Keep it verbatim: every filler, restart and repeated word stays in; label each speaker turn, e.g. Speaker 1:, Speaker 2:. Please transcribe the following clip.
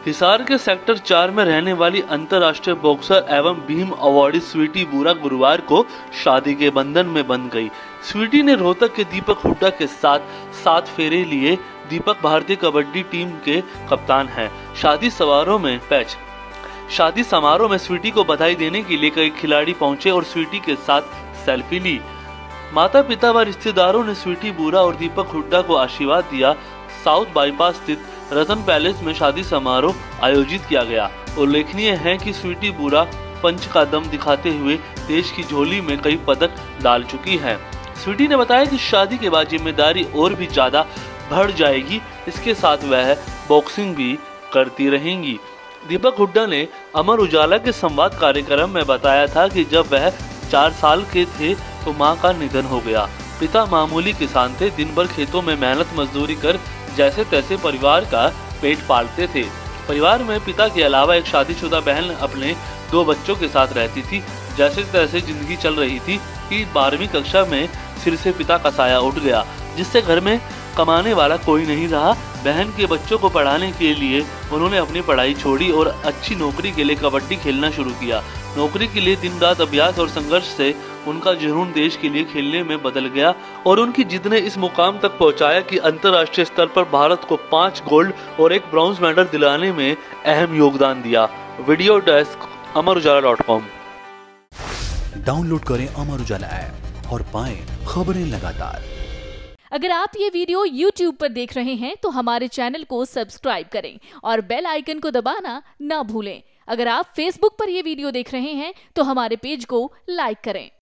Speaker 1: हिसार के सेक्टर चार में रहने वाली अंतर्राष्ट्रीय बॉक्सर एवं भीम अवॉर्डी स्वीटी बुरा गुरुवार को शादी के बंधन में बंध गई। स्वीटी ने रोहतक के दीपक हुड्डा के साथ सात फेरे लिए। दीपक भारतीय कबड्डी टीम के कप्तान हैं। शादी समारोह में पैच शादी समारोह में स्वीटी को बधाई देने के लिए कई खिलाड़ी पहुंचे और स्वीटी के साथ सेल्फी ली। माता पिता व रिश्तेदारों ने स्वीटी बुरा और दीपक हुड्डा को आशीर्वाद दिया। साउथ बाईपास स्थित रतन पैलेस में शादी समारोह आयोजित किया गया। उल्लेखनीय है कि स्वीटी बुरा पंच का दम दिखाते हुए देश की झोली में कई पदक डाल चुकी है। स्वीटी ने बताया कि शादी के बाद जिम्मेदारी और भी ज्यादा बढ़ जाएगी। इसके साथ वह बॉक्सिंग भी करती रहेंगी। दीपक हुड्डा ने अमर उजाला के संवाद कार्यक्रम में बताया था कि जब वह चार साल के थे तो मां का निधन हो गया। पिता मामूली किसान थे। दिन भर खेतों में मेहनत मजदूरी कर जैसे तैसे परिवार का पेट पालते थे। परिवार में पिता के अलावा एक शादीशुदा बहन अपने दो बच्चों के साथ रहती थी। जैसे तैसे जिंदगी चल रही थी कि बारहवीं कक्षा में सिर से पिता का साया उठ गया, जिससे घर में कमाने वाला कोई नहीं रहा। बहन के बच्चों को पढ़ाने के लिए उन्होंने अपनी पढ़ाई छोड़ी और अच्छी नौकरी के लिए कबड्डी खेलना शुरू किया। नौकरी के लिए दिन रात अभ्यास और संघर्ष से उनका जुनून देश के लिए खेलने में बदल गया और उनकी जिद ने इस मुकाम तक पहुंचाया कि अंतर्राष्ट्रीय स्तर पर भारत को पांच गोल्ड और एक ब्रॉन्ज मेडल दिलाने में अहम योगदान दिया। Video desk Amar Ujala dot com.
Speaker 2: Download करें अमर उजाला ऐप और पाएं खबरें लगातार।
Speaker 3: अगर आप ये वीडियो यूट्यूब पर देख रहे हैं तो हमारे चैनल को सब्सक्राइब करें और बेल आइकन को दबाना ना भूलें। अगर आप फेसबुक पर यह वीडियो देख रहे हैं तो हमारे पेज को लाइक करें।